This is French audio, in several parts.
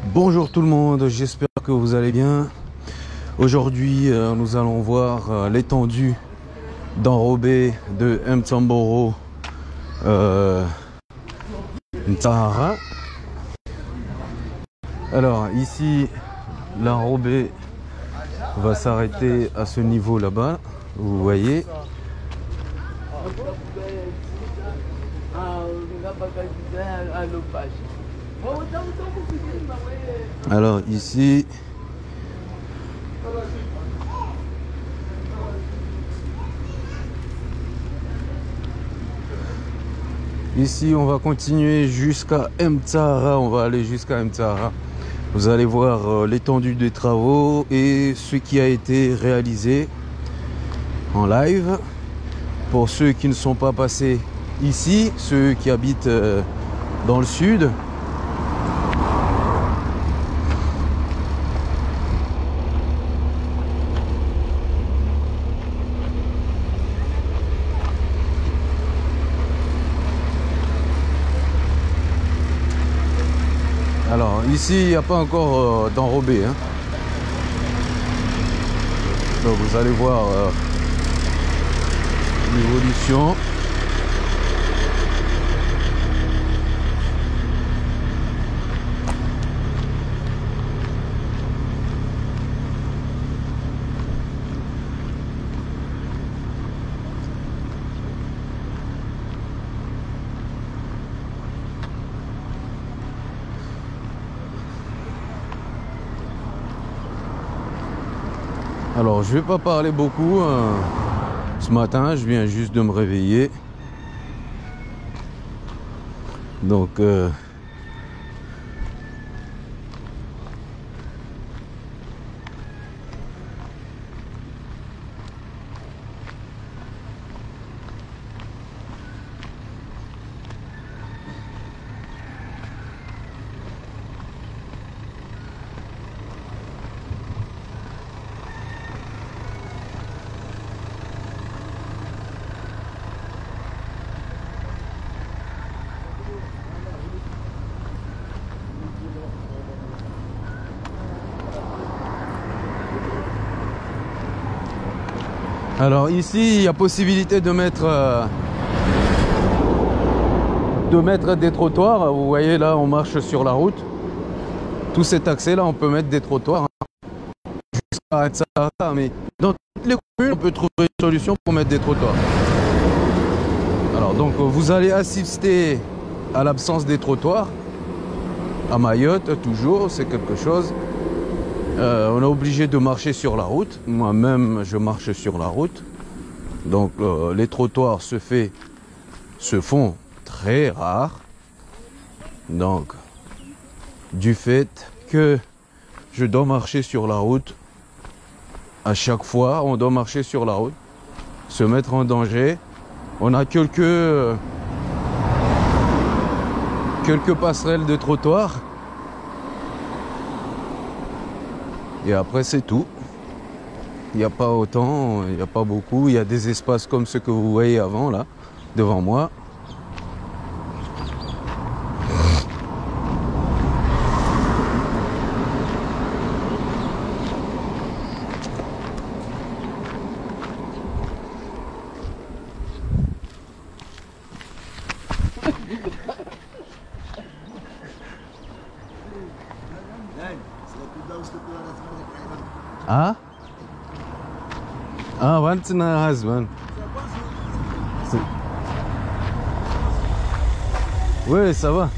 Bonjour tout le monde, j'espère que vous allez bien. Aujourd'hui, nous allons voir l'étendue d'enrobé de Mtamboro Ntahara. Alors ici, l'enrobé va s'arrêter à ce niveau là-bas, vous voyez. Alors ici, on va continuer jusqu'à Mtahara, on va aller jusqu'à Mtahara. Vous allez voir l'étendue des travaux et ce qui a été réalisé en live. Pour ceux qui ne sont pas passés ici, ceux qui habitent dans le sud. Alors ici, il n'y a pas encore d'enrobé, hein. Donc vous allez voir l'évolution. Alors je vais pas parler beaucoup ce matin, je viens juste de me réveiller. Donc ici, il y a possibilité de mettre des trottoirs. Vous voyez là, on marche sur la route. Tout cet accès là, on peut mettre des trottoirs jusqu'à Mtahara, mais dans toutes les communes, on peut trouver une solution pour mettre des trottoirs. Alors donc, vous allez assister à l'absence des trottoirs à Mayotte, toujours, c'est quelque chose. On est obligé de marcher sur la route. Moi-même, je marche sur la route. Donc, les trottoirs se font très rares. Donc, du fait que je dois marcher sur la route, à chaque fois, on doit marcher sur la route, se mettre en danger. On a quelques passerelles de trottoirs. Et après c'est tout. Il n'y a pas autant, il n'y a pas beaucoup. Il y a des espaces comme ceux que vous voyez avant là, devant moi. Ah? Ah, Vantina husband. Oui, ça va.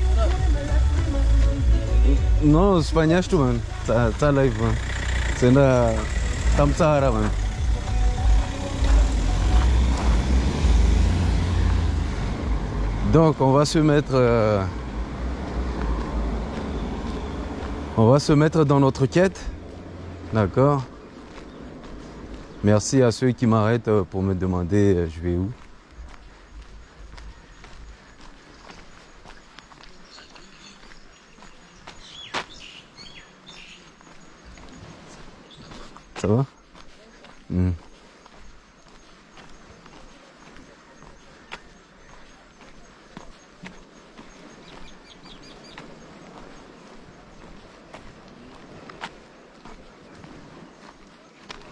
Non, espagnol, tu man. T'as live, man. C'est là, Mtahara, man. Donc, on va se mettre dans notre quête. D'accord. Merci à ceux qui m'arrêtent pour me demander je vais où. Ça va?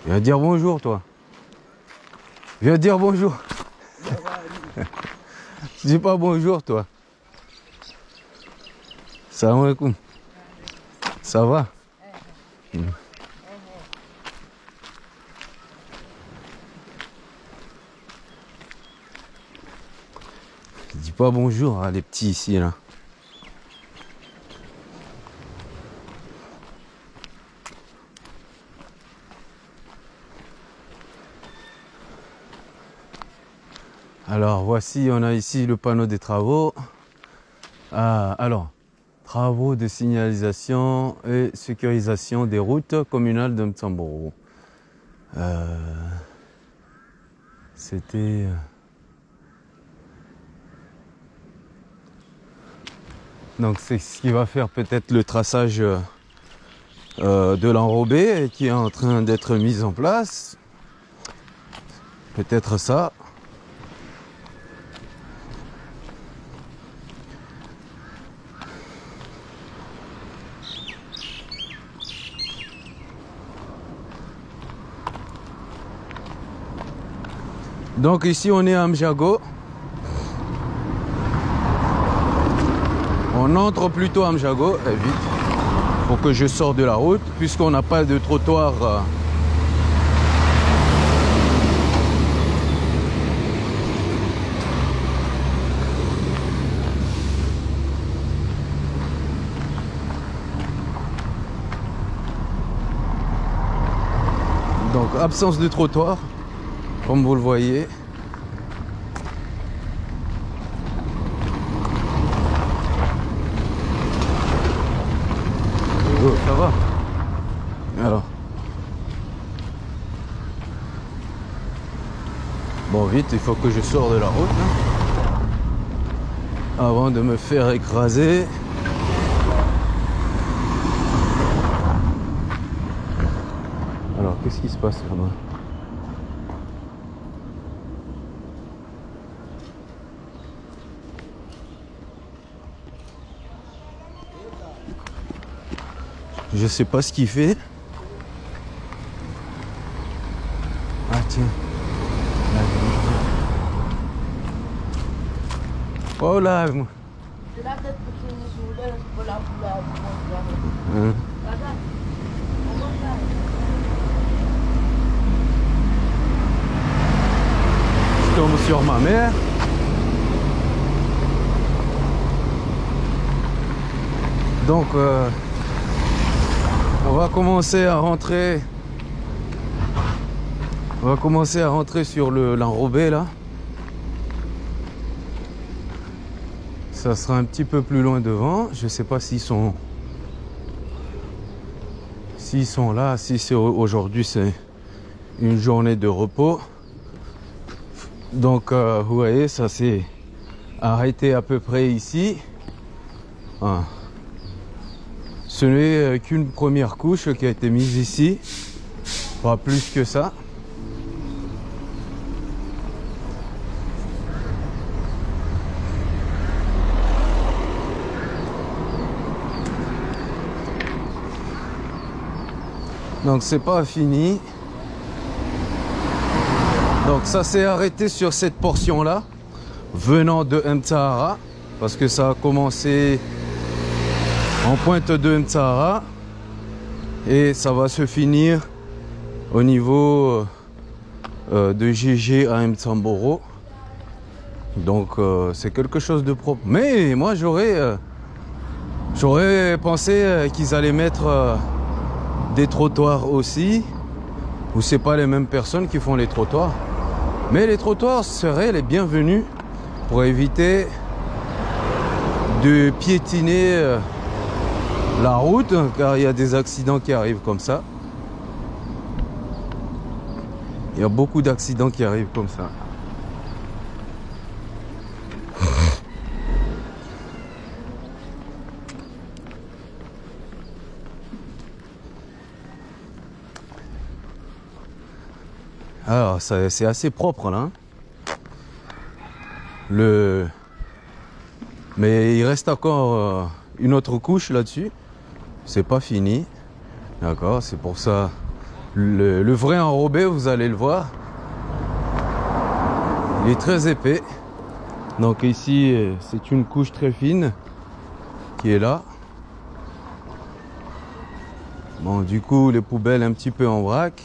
Viens dire bonjour, toi. Viens dire bonjour. Tu dis pas bonjour, toi. Salam alaikum. Ça va? Dis pas bonjour à les petits ici, là. Alors voici, on a ici le panneau des travaux. Alors, travaux de signalisation et sécurisation des routes communales de Mtsamboro. C'était... Donc c'est ce qui va faire peut-être le traçage de l'enrobé qui est en train d'être mis en place. Peut-être ça. Donc ici on est à Mjago. On entre plutôt à Mjago, vite, pour que je sorte de la route, puisqu'on n'a pas de trottoir. Donc absence de trottoir, comme vous le voyez. Oh, ça va. Alors. Bon, vite, il faut que je sorte de la route hein, avant de me faire écraser. Alors, qu'est-ce qui se passe là-bas? Je sais pas ce qu'il fait. Ah tiens. Oh là. Hein. Je tombe sur ma mère. Donc on va commencer à rentrer. On va commencer à rentrer sur l'enrobé là. Ça sera un petit peu plus loin devant. Je sais pas s'ils sont là. Si c'est aujourd'hui, c'est une journée de repos. Donc vous voyez, ça s'est arrêté à peu près ici. Ah. Ce n'est qu'une première couche qui a été mise ici, pas plus que ça. Donc c'est pas fini. Donc ça s'est arrêté sur cette portion là, venant de Mtsahara, parce que ça a commencé en pointe de Mtsahara et ça va se finir au niveau de GG à Mtsamboro. Donc c'est quelque chose de propre. Mais moi j'aurais pensé qu'ils allaient mettre des trottoirs aussi, ou c'est pas les mêmes personnes qui font les trottoirs. Mais les trottoirs seraient les bienvenus pour éviter de piétiner la route, car il y a des accidents qui arrivent comme ça. Il y a beaucoup d'accidents qui arrivent comme ça. Alors, c'est assez propre là. Mais il reste encore une autre couche là-dessus. C'est pas fini. D'accord, c'est pour ça Le vrai enrobé, vous allez le voir, il est très épais. Donc ici, c'est une couche très fine qui est là. Bon, du coup, les poubelles un petit peu en vrac.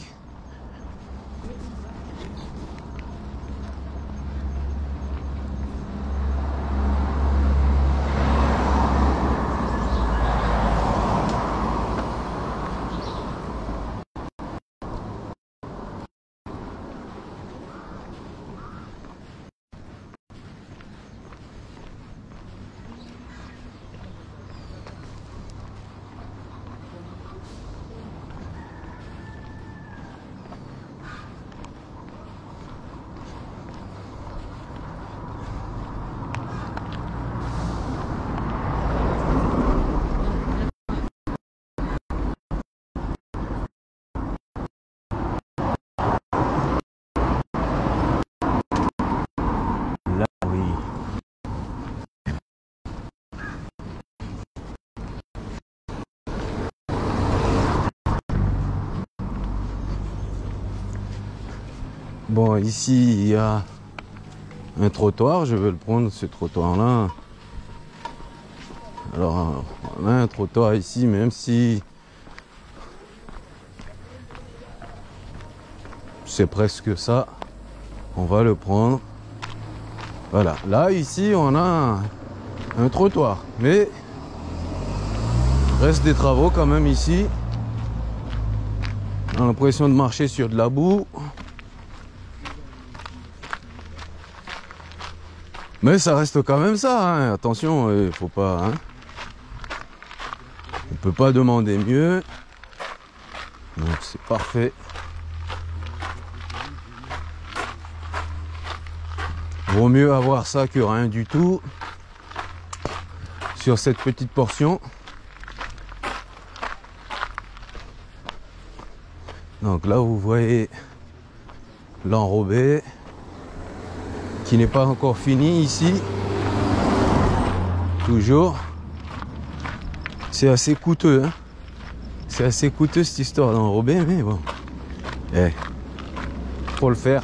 Là, oui. Bon, ici, il y a un trottoir. Je vais le prendre, ce trottoir-là. Alors, on a un trottoir ici, même si c'est presque ça, on va le prendre. Voilà, là, ici, on a un trottoir. Mais, il reste des travaux quand même ici. On a l'impression de marcher sur de la boue. Mais ça reste quand même ça, hein. Attention, il faut pas... Hein. On peut pas demander mieux. Donc c'est parfait. Vaut mieux avoir ça que rien du tout sur cette petite portion. Donc là vous voyez l'enrobé qui n'est pas encore fini ici. Toujours. C'est assez coûteux, hein. C'est assez coûteux cette histoire d'enrobé, mais bon. Faut le faire.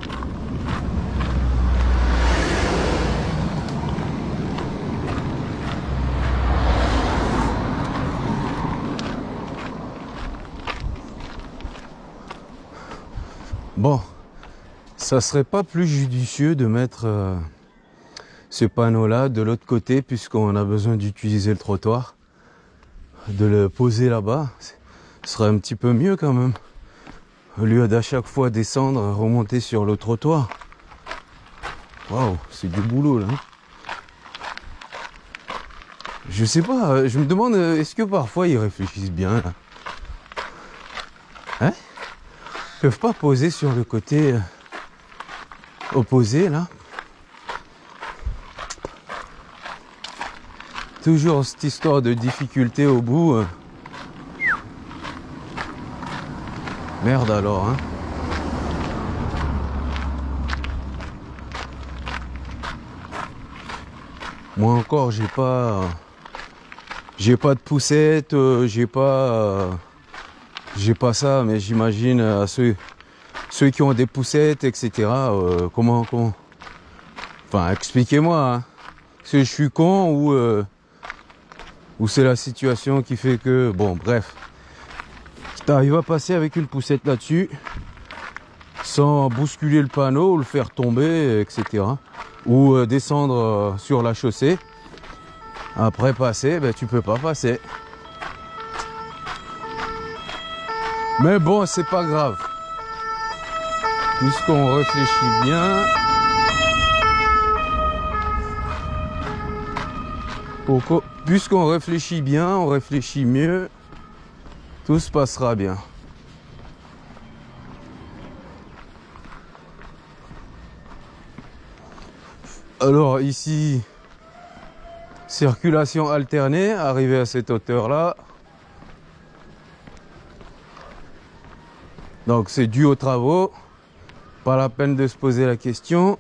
Bon, ça serait pas plus judicieux de mettre ce panneau-là de l'autre côté, puisqu'on a besoin d'utiliser le trottoir, de le poser là-bas, ce serait un petit peu mieux quand même, au lieu d'à chaque fois descendre, remonter sur le trottoir. Waouh, c'est du boulot là. Je sais pas, je me demande, est-ce que parfois ils réfléchissent bien là? Hein? Ils peuvent pas poser sur le côté opposé là? Toujours cette histoire de difficulté au bout. Merde alors, hein. Moi encore, j'ai pas de poussette, j'ai pas ça, mais j'imagine à ceux qui ont des poussettes, etc. Comment, enfin, expliquez-moi, hein. Si je suis con ou c'est la situation qui fait que, bon, bref, t'arrives à passer avec une poussette là-dessus sans bousculer le panneau ou le faire tomber, etc. Ou descendre sur la chaussée. Après passer, ben, tu peux pas passer. Mais bon, c'est pas grave. Puisqu'on réfléchit bien. Puisqu'on réfléchit bien, on réfléchit mieux. Tout se passera bien. Alors ici, circulation alternée, arrivé à cette hauteur-là. Donc c'est dû aux travaux. Pas la peine de se poser la question.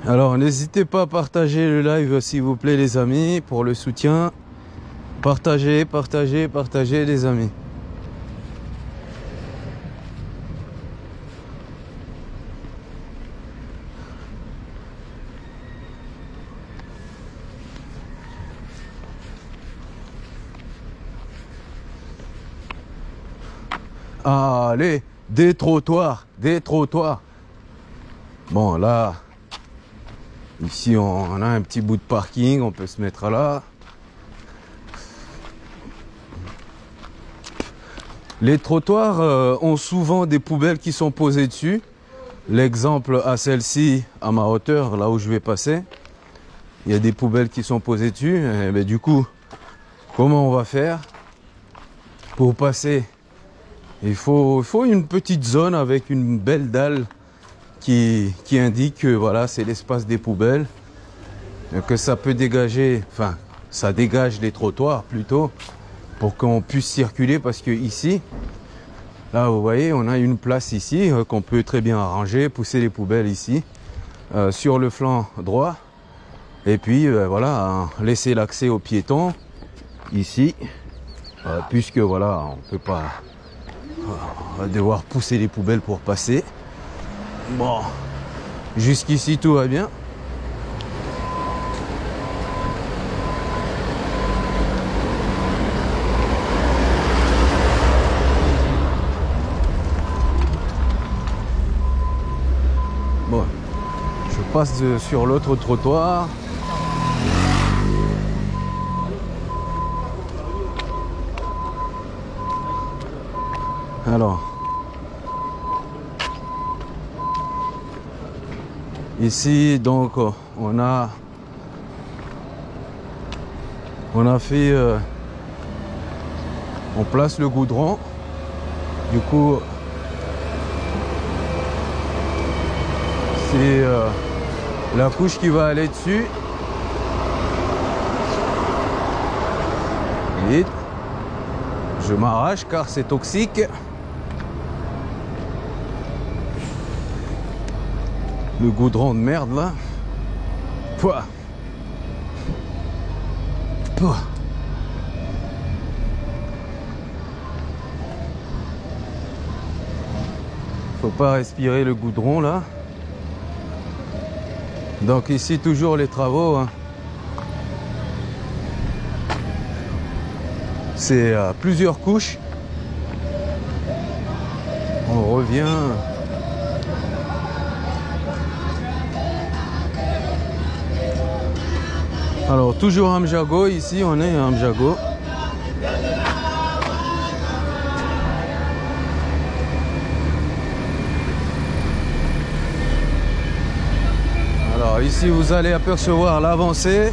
Alors n'hésitez pas à partager le live s'il vous plaît les amis, pour le soutien. Partagez, partagez, partagez les amis. Allez, des trottoirs, des trottoirs. Bon là, ici on a un petit bout de parking, on peut se mettre là. Les trottoirs ont souvent des poubelles qui sont posées dessus. L'exemple à celle-ci, à ma hauteur, là où je vais passer, il y a des poubelles qui sont posées dessus. Et ben, du coup, comment on va faire pour passer? Il faut une petite zone avec une belle dalle qui indique que voilà, c'est l'espace des poubelles, que ça peut dégager, enfin ça dégage les trottoirs plutôt, pour qu'on puisse circuler, parce que ici, là vous voyez, on a une place ici qu'on peut très bien arranger, pousser les poubelles ici, sur le flanc droit, et puis voilà, laisser l'accès aux piétons ici, puisque voilà, on peut pas... On va devoir pousser les poubelles pour passer. Bon, jusqu'ici tout va bien. Bon, je passe sur l'autre trottoir. Alors, ici donc on a fait, on place le goudron. Du coup, c'est la couche qui va aller dessus. Vite, je m'arrache car c'est toxique. Le goudron de merde là. Pouah. Pouah. Faut pas respirer le goudron là. Donc ici toujours les travaux. Hein. C'est plusieurs couches. On revient. Alors toujours Amjago, ici on est à Amjago. Alors ici vous allez apercevoir l'avancée.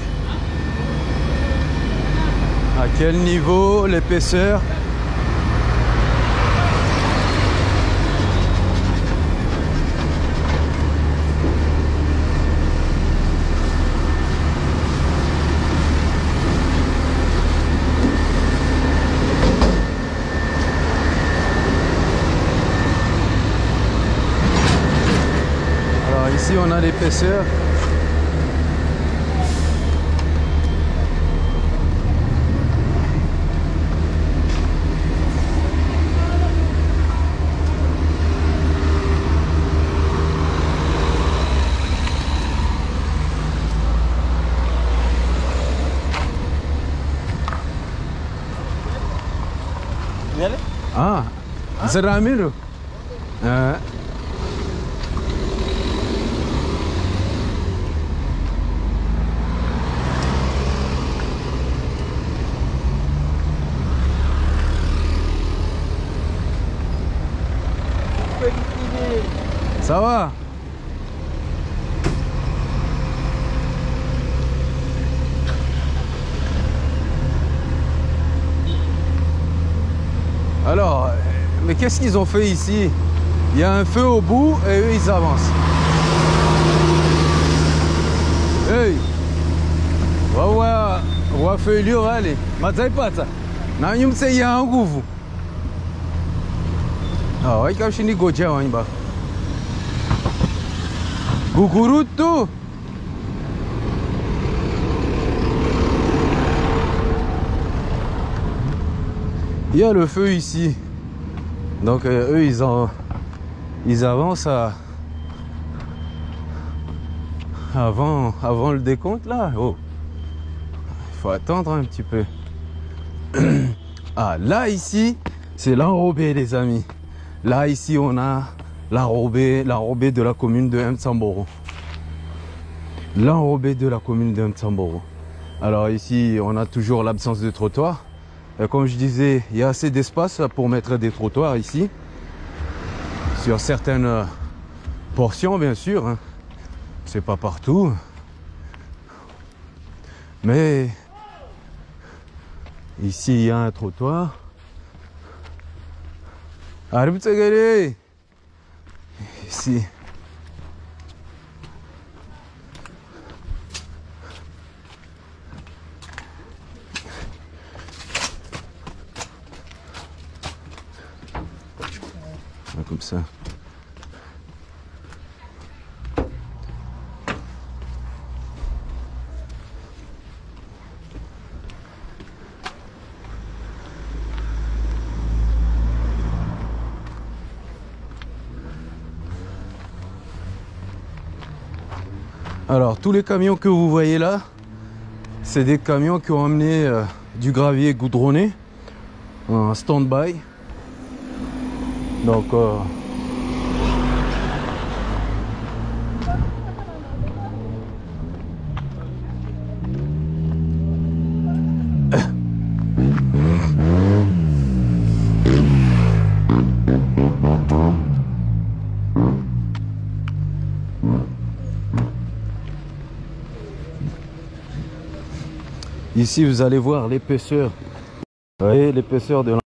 À quel niveau, l'épaisseur. Ici on a l'épaisseur. Ah, c'est Ramiro. Ça va? Alors, mais qu'est-ce qu'ils ont fait ici? Il y a un feu au bout et eux ils avancent. Hey! Wa feu liorale. Matsaipata. Na nyumse ya nguvu. Ah, waika shini goja wanyba. Gugurutu. Il y a le feu ici. Donc eux, ils avancent avant le décompte là. Oh, il faut attendre un petit peu. Ah, là ici, c'est l'enrobé, les amis. Là ici, on a l'enrobé de la commune de Mtsamboro. L'enrobé de la commune de Mtsamboro. Alors ici, on a toujours l'absence de trottoir. Comme je disais, il y a assez d'espace pour mettre des trottoirs ici. Sur certaines portions, bien sûr. Hein. C'est pas partout. Mais ici, il y a un trottoir. Ici. Comme ça. Alors tous les camions que vous voyez là, c'est des camions qui ont amené du gravier goudronné en stand-by. Donc ici vous allez voir l'épaisseur. Vous voyez l'épaisseur de